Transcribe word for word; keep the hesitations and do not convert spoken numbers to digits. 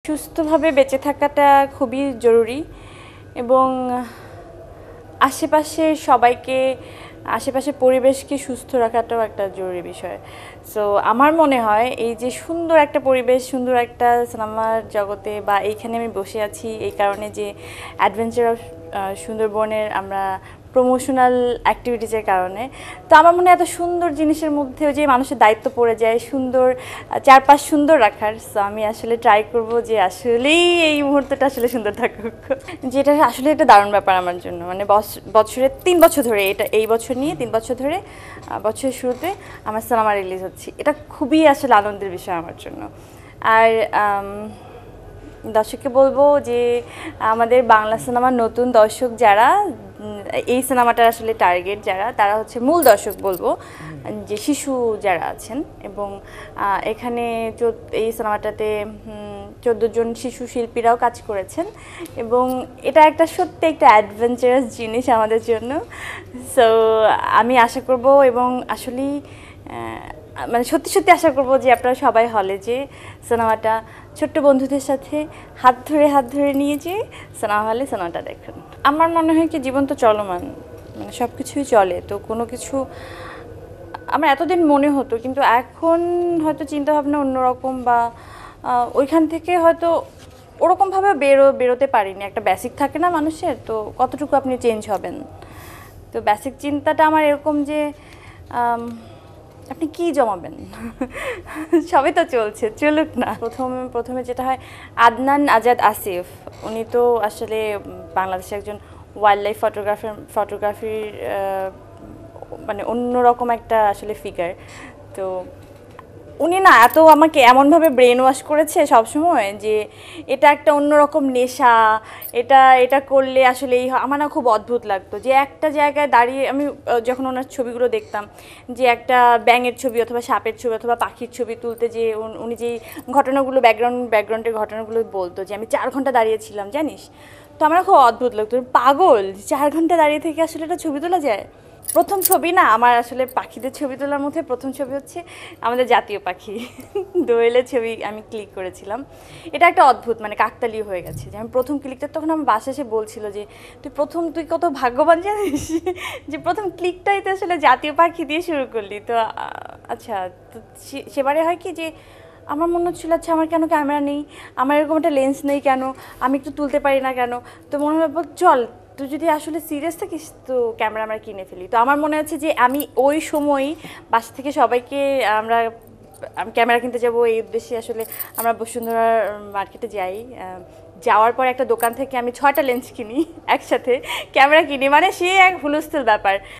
সুস্থভাবে বেঁচে থাকাটা খুবই জরুরি এবং আশেপাশে সবাইকে আশেপাশের পরিবেশকে সুস্থ রাখাটাও একটা জরুরি বিষয়। সো আমার মনে হয় এই যে সুন্দর একটা পরিবেশ, সুন্দর একটা সিনেমার জগতে বা এইখানে আমি বসে আছি এই কারণে যে অ্যাডভেঞ্চার অফ সুন্দরবনের আমরা প্রমোশনাল অ্যাক্টিভিটিসের কারণে। তো আমার মনে হয় এত সুন্দর জিনিসের মধ্যে যে মানুষের দায়িত্ব পড়ে যায় সুন্দর চারপাশ সুন্দর রাখার। সো আমি আসলে ট্রাই করব যে আসলেই এই মুহূর্তটা আসলে সুন্দর থাকুক, যেটা আসলে একটা দারুণ ব্যাপার আমার জন্য। মানে বছরে তিন বছর ধরে এটা এই বছর নিয়ে তিন বছর ধরে বছরের শুরুতে আমার সিনেমা রিলিজ হচ্ছে, এটা খুবই আসলে আনন্দের বিষয় আমার জন্য। আর দর্শককে বলবো যে আমাদের বাংলা সিনেমার নতুন দর্শক যারা, এই সিনেমাটার আসলে টার্গেট যারা, তারা হচ্ছে মূল দর্শক বলবো, যে শিশু যারা আছেন। এবং এখানে এই সিনেমাটাতে চোদ্দো জন শিশু শিল্পীরাও কাজ করেছেন এবং এটা একটা সত্যি একটা অ্যাডভেঞ্চারাস জিনিস আমাদের জন্য। সো আমি আশা করব এবং আসলেই মানে সত্যি সত্যি আশা করব যে আপনারা সবাই হলে যে সিনেমাটা ছোট্ট বন্ধুদের সাথে হাত ধরে হাত ধরে নিয়ে যেয়ে সিনেমা হলে সিনেমাটা দেখুন। আমার মনে হয় কি জীবন তো চলমান, মানে সব কিছুই চলে, তো কোনো কিছু আমার এতদিন মনে হতো কিন্তু এখন হয়তো চিন্তাভাবনা অন্যরকম বা ওইখান থেকে হয়তো ওরকমভাবে বেরো বেরোতে পারিনি। একটা বেসিক থাকে না মানুষের, তো কতটুকু আপনি চেঞ্জ হবেন। তো বেসিক চিন্তাটা আমার এরকম যে আপনি কি জমাবেন, সবই তো চলছে, চলুক না। প্রথমে প্রথমে যেটা হয়, আদনান আজাদ আসিফ উনি তো আসলে বাংলাদেশের একজন ওয়াইল্ড লাইফ ফটোগ্রাফার ফটোগ্রাফির মানে অন্যরকম একটা আসলে ফিগার। তো উনি না এত আমাকে এমনভাবে ব্রেন ওয়াশ করেছে সবসময় যে এটা একটা অন্যরকম নেশা, এটা এটা করলে আসলে এই আমার না খুব অদ্ভুত লাগতো যে একটা জায়গায় দাঁড়িয়ে আমি যখন ওনার ছবিগুলো দেখতাম যে একটা ব্যাঙের ছবি অথবা সাপের ছবি অথবা পাখির ছবি তুলতে, যে উনি যেই ঘটনাগুলো ব্যাকগ্রাউন্ড ব্যাকগ্রাউন্ডের ঘটনাগুলো বলতো যে আমি চার ঘন্টা দাঁড়িয়েছিলাম জানিস, তো আমার খুব অদ্ভুত লাগতো, পাগল চার ঘন্টা দাঁড়িয়ে থেকে আসলে একটা ছবি তোলা যায়। প্রথম ছবি না আমার আসলে পাখিদের ছবি তোলার মধ্যে প্রথম ছবি হচ্ছে আমাদের জাতীয় পাখি দোয়েলের ছবি আমি ক্লিক করেছিলাম। এটা একটা অদ্ভুত মানে কাকতালীয় হয়ে গেছে যে আমি প্রথম ক্লিকটা, তখন আমার বাসা এসে বলছিল যে তুই প্রথম তুই কত ভাগ্যবান জানিস যে প্রথম ক্লিকটাই তো আসলে জাতীয় পাখি দিয়ে শুরু করলি। তো আচ্ছা, তো সেবারে হয় কি যে আমার মনে হচ্ছিল আচ্ছা আমার কেন ক্যামেরা নেই, আমার এরকম একটা লেন্স নেই কেন, আমি একটু তুলতে পারি না কেন। তো মনে হয় চল তুই যদি আসলে সিরিয়াস থাকিস তো ক্যামেরা আমরা কিনে ফেলি। তো আমার মনে হচ্ছে যে আমি ওই সময়ই বাসা থেকে সবাইকে আমরা ক্যামেরা কিনতে যাব এই উদ্দেশ্যে আসলে আমরা বসুন্ধরা মার্কেটে যাই। যাওয়ার পর একটা দোকান থেকে আমি ছয়টা লেন্স কিনি একসাথে, ক্যামেরা কিনি, মানে সে এক হুলস্থুল ব্যাপার।